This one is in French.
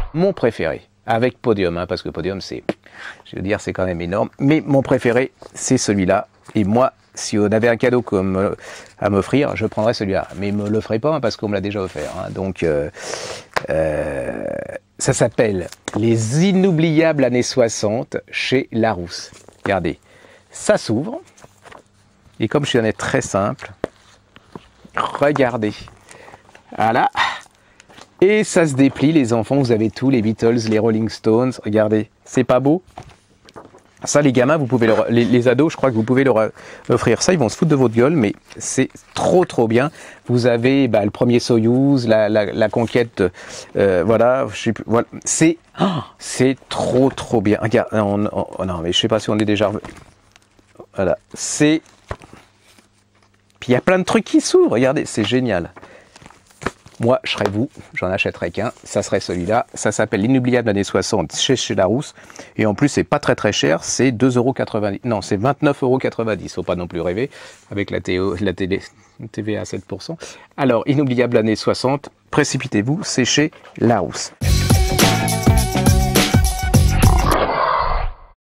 mon préféré, avec Podium, hein, parce que Podium, c'est, je veux dire, c'est quand même énorme. Mais mon préféré, c'est celui-là. Et moi, si on avait un cadeau comme, à m'offrir, je prendrais celui-là. Mais il ne me le ferait pas, hein, parce qu'on me l'a déjà offert. Hein. Donc, ça s'appelle Les Inoubliables années 60 chez Larousse. Regardez, ça s'ouvre. Et comme je suis un être très simple, regardez. Voilà. Et ça se déplie, les enfants, vous avez tout, les Beatles, les Rolling Stones. Regardez, c'est pas beau? Ça, les gamins, vous pouvez les ados, je crois que vous pouvez leur offrir ça. Ils vont se foutre de votre gueule, mais c'est trop bien. Vous avez le premier Soyouz, la conquête, voilà, je sais plus, voilà. C'est trop bien. Regarde, non, mais je sais pas si on est déjà. Voilà, c'est. Puis il y a plein de trucs qui s'ouvrent. Regardez, c'est génial. Moi, je serais vous, j'en achèterais qu'un, ça serait celui-là. Ça s'appelle L'Inoubliable années 60 chez Larousse. Et en plus, c'est pas très cher, c'est 2,90 €. Non, c'est 29,90 €. Faut pas non plus rêver, avec la TVA à 7%. Alors, Inoubliable années 60, précipitez-vous, c'est chez Larousse.